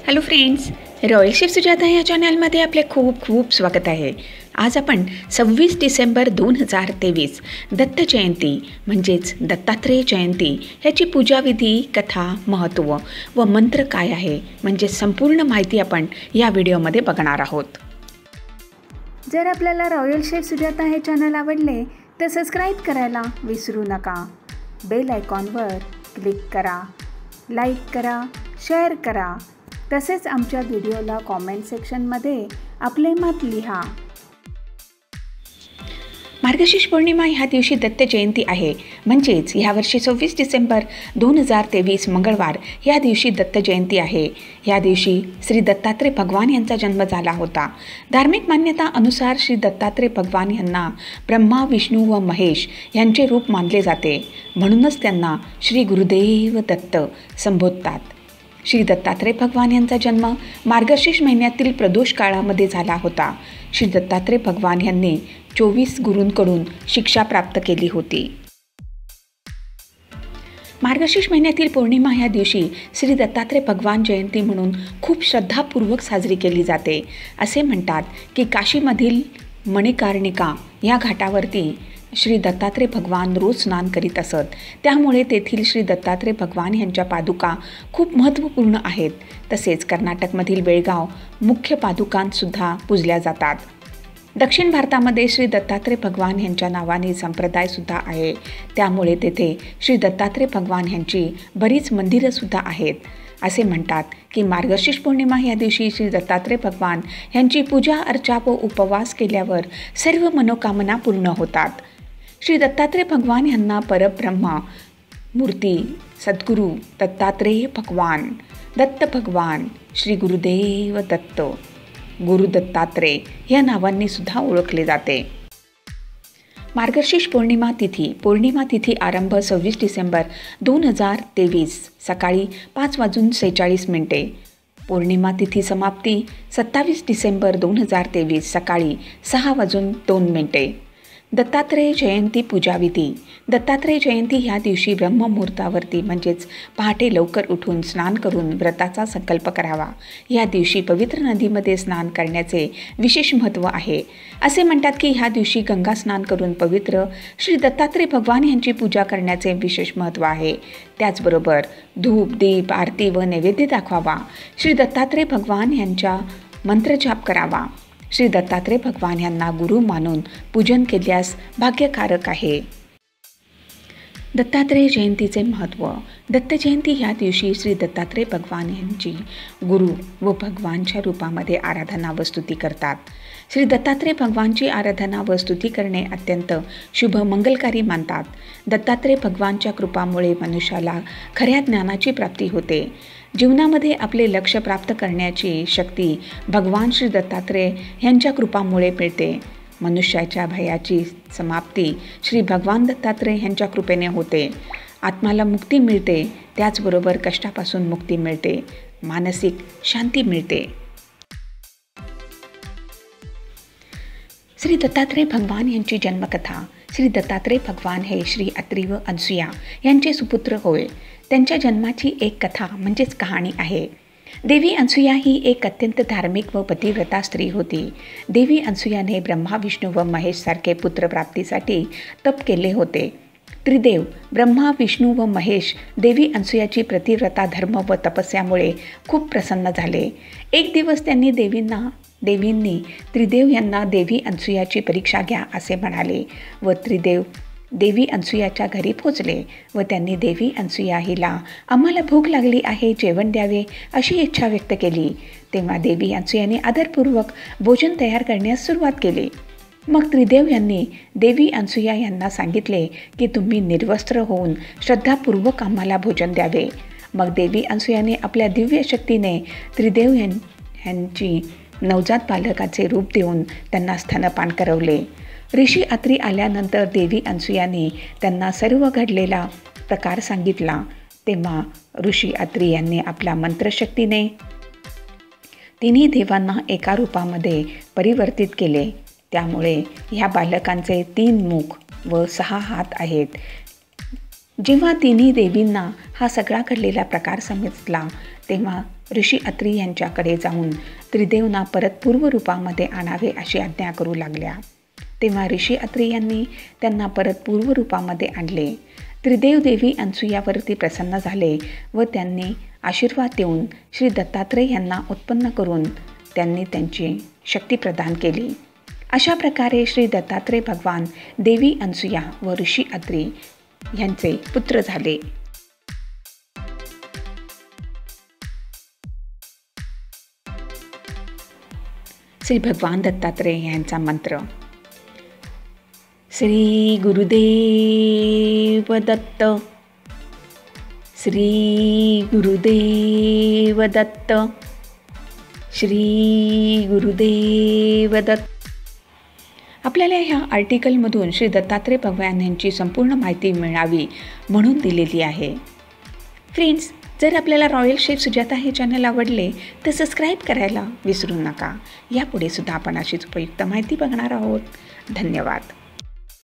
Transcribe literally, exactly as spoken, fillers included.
Hello friends, royal chef Sujata या चॅनलमध्ये आपले खूप खूप स्वागत आहे. आज आपण सव्वीस डिसेंबर दोन हजार तेवीस दत्त जयंती म्हणजेच दत्तात्रेय जयंती ह्याची पूजाविधी, कथा, महत्त्व व मंत्र काय आहे म्हणजे संपूर्ण माहिती आपण या व्हिडिओमध्ये बघणार आहोत. जर आपल्याला रॉयल शेफ सुजाता हे चॅनल आवडले तर सबस्क्राईब करायला विसरू नका. बेल आयकॉनवर क्लिक करा, लाईक करा, शेअर करा. तसेच आमच्या व्हिडिओला कॉमेंट सेक्शनमध्ये आपले मत लिहा. मार्गशीर्ष पौर्णिमा ह्या दिवशी दत्त जयंती आहे. म्हणजेच ह्यावर्षी सव्वीस डिसेंबर दोन हजार तेवीस मंगळवार या दिवशी दत्त जयंती आहे. या दिवशी श्री दत्तात्रेय भगवान यांचा जन्म झाला होता. धार्मिक मान्यता अनुसार श्री दत्तात्रेय भगवान यांना ब्रह्मा, विष्णू व महेश यांचे रूप मानले जाते. म्हणूनच त्यांना श्री गुरुदेव दत्त संबोधतात. श्री दत्तात्रेय भगवान यांचा जन्म मार्गशीर्ष महिन्यातील प्रदोष काळामध्ये झाला होता. श्री दत्तात्रेय भगवान यांनी चोवीस गुरूंकडून शिक्षा प्राप्त केली होती. मार्गशीर्ष महिन्यातील पौर्णिमा ह्या दिवशी श्री दत्तात्रेय भगवान जयंती म्हणून खूप श्रद्धापूर्वक साजरी केली जाते. असे म्हणतात की काशीमधील मणिकर्णिका या घाटावरती श्री दत्तात्रेय भगवान रोज स्नान करीत असत. त्यामुळे तेथील श्री दत्तात्रेय भगवान यांच्या पादुका खूप महत्त्वपूर्ण आहेत. तसेच कर्नाटकमधील बेळगाव मुख्य पादुकांसुद्धा पूजल्या जातात. दक्षिण भारतामध्ये श्री दत्तात्रेय भगवान यांच्या नावाने संप्रदायसुद्धा आहे. त्यामुळे तेथे श्री दत्तात्रेय भगवान यांची बरीच मंदिरंसुद्धा आहेत. असे म्हणतात की मार्गशीर्ष पौर्णिमा या दिवशी श्री दत्तात्रेय भगवान यांची पूजा अर्चा व उपवास केल्यावर सर्व मनोकामना पूर्ण होतात. श्री दत्तात्रेय भगवान यांना परब्रह्मा मूर्ती, सद्गुरू दत्तात्रेय भगवान, दत्त भगवान, श्री गुरुदेव दत्त, गुरु दत्तात्रेय या नावांनी सुद्धा ओळखले जाते. मार्गशीर्ष पौर्णिमा तिथी पौर्णिमा तिथी आरंभ सव्वीस डिसेंबर दोन हजार तेवीस सकाळी पाच वाजून सेहेचाळीस मिनिटे. पौर्णिमा तिथी समाप्ती सत्तावीस डिसेंबर दोन हजार तेवीस सकाळी सहा वाजून दोन मिनिटे. दत्तात्रेय जयंती पूजाविधी. दत्तात्रेय जयंती ह्या दिवशी ब्रह्ममुहूर्तावरती म्हणजेच पहाटे लवकर उठून स्नान करून व्रताचा संकल्प करावा. या दिवशी पवित्र नदीमध्ये स्नान करण्याचे विशेष महत्त्व आहे. असे म्हणतात की ह्या दिवशी गंगा स्नान करून पवित्र श्री दत्तात्रेय भगवान यांची पूजा करण्याचे विशेष महत्त्व आहे. त्याचबरोबर धूप, दीप, आरती व नैवेद्य दाखवावा. श्री दत्तात्रेय भगवान यांचा मंत्रजाप करावा. श्री दत्तात्रेय भगवान यांना गुरु मानून पूजन केल्यास भाग्यकारक आहे. दत्तात्रेय जयंतीचे महत्त्व. दत्त जयंती ह्या दिवशी श्री दत्तात्रेय भगवान यांची गुरु व भगवानच्या रूपामध्ये आराधना व स्तुती करतात. श्री दत्तात्रेय भगवानची आराधना व स्तुती करणे अत्यंत शुभ मंगलकारी मानतात. दत्तात्रेय भगवानच्या कृपामुळे मनुष्याला खऱ्या ज्ञानाची प्राप्ती होते. जीवनामध्ये आपले लक्ष्य प्राप्त करण्याची शक्ती भगवान श्री दत्तात्रेय यांच्या कृपामुळे मिळते. मनुष्याच्या भयाची समाप्ती श्री भगवान दत्तात्रेय यांच्या कृपेने होते. आत्माला मुक्ती मिळते. त्याचबरोबर कष्टापासून मुक्ती मिळते. मानसिक शांती मिळते. श्री दत्तात्रेय भगवान यांची जन्मकथा. श्री दत्तात्रेय भगवान हे श्री अत्री व अनसूया यांचे सुपुत्र होय. त्यांच्या जन्माची एक कथा म्हणजेच कहाणी आहे. देवी अनसूया ही एक अत्यंत धार्मिक व पतिव्रता स्त्री होती. देवी अनसूयाने ब्रह्मा, विष्णू व महेश सारखे पुत्रप्राप्तीसाठी तप केले होते. त्रिदेव ब्रह्मा, विष्णू व महेश देवी अनसूयाची पतिव्रता धर्म व तपस्यामुळे खूप प्रसन्न झाले. एक दिवस त्यांनी देवींना देवींनी त्रिदेव यांना देवी अनसूयाची परीक्षा घ्या असे म्हणाले व त्रिदेव देवी अनसूयाच्या घरी पोचले व त्यांनी देवी अनसूया हिला आम्हाला भूक लागली आहे, जेवण द्यावे अशी इच्छा व्यक्त केली. तेव्हा देवी अनसूयाने आदरपूर्वक भोजन तयार करण्यास सुरुवात केली. मग त्रिदेव यांनी देवी अनसूया यांना सांगितले की तुम्ही निर्वस्त्र होऊन श्रद्धापूर्वक आम्हाला भोजन द्यावे. मग देवी अनसूयाने आपल्या दिव्य शक्तीने त्रिदेव यां यांची नवजात बालकाचे रूप देऊन त्यांना स्तनपान करवले. ऋषी अत्री आल्यानंतर देवी अनसूयाने त्यांना सर्व घडलेला प्रकार सांगितला. तेव्हा ऋषी अत्री यांनी आपल्या मंत्रशक्तीने तिन्ही देवांना एका रूपामध्ये परिवर्तित केले. त्यामुळे ह्या बालकांचे तीन मुख व सहा हात आहेत. जेव्हा तिन्ही देवींना हा सगळा घडलेला प्रकार समजला तेव्हा ऋषी अत्री यांच्याकडे जाऊन त्रिदेवना परत पूर्वरूपामध्ये आणावे अशी आज्ञा करू लागल्या. तेव्हा ऋषी अत्री यांनी त्यांना परत पूर्वरूपामध्ये आणले. त्रिदेव देवी अनसूयावरती प्रसन्न झाले व त्यांनी आशीर्वाद देऊन श्री दत्तात्रय यांना उत्पन्न करून त्यांनी त्यांची शक्ती प्रदान केली. अशा प्रकारे श्री दत्तात्रय भगवान देवी अनसूया व ऋषी अत्री यांचे पुत्र झाले. श्री भगवान दत्तात्रय यांचा मंत्र. श्री गुरुदेव दत्त, श्री गुरुदेव दत्त, श्री गुरुदेव दत्त. आपल्याला ह्या आर्टिकलमधून श्री दत्तात्रय भगवान यांची संपूर्ण माहिती मिळावी म्हणून दिलेली आहे. फ्रेंड्स, जर आपल्याला रॉयल शेफ सुजाता हे चॅनल आवडले तर सबस्क्राईब करायला विसरू नका. यापुढे सुद्धा आपण अशीच उपयुक्त माहिती बघणार आहोत. धन्यवाद.